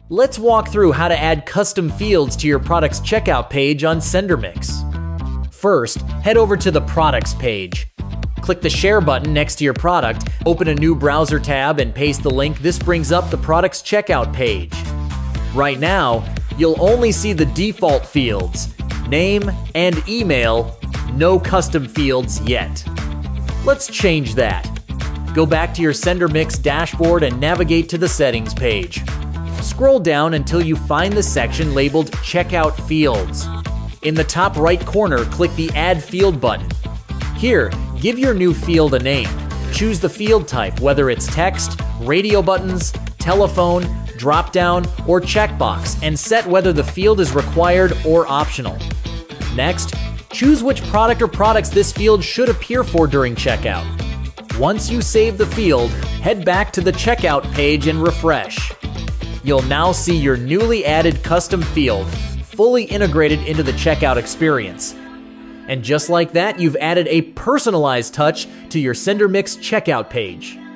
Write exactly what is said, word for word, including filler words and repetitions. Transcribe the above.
Let's walk through how to add custom fields to your product's checkout page on Sendermix. First, head over to the Products page. Click the Share button next to your product, open a new browser tab, and paste the link. This brings up the product's checkout page. Right now, you'll only see the default fields, name and email, no custom fields yet. Let's change that. Go back to your Sendermix dashboard and navigate to the Settings page. Scroll down until you find the section labeled Checkout Fields. In the top right corner, click the Add Field button. Here, give your new field a name. Choose the field type, whether it's text, radio buttons, telephone, dropdown, or checkbox, and set whether the field is required or optional. Next, choose which product or products this field should appear for during checkout. Once you save the field, head back to the checkout page and refresh. You'll now see your newly added custom field fully integrated into the checkout experience. And just like that, you've added a personalized touch to your Sendermix checkout page.